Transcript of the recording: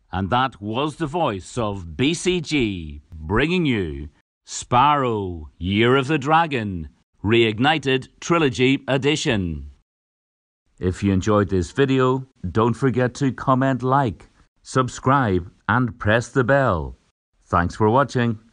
And that was the voice of BCG bringing you Spyro, Year of the Dragon, Reignited Trilogy Edition. If you enjoyed this video, don't forget to comment, like, subscribe and press the bell. Thanks for watching.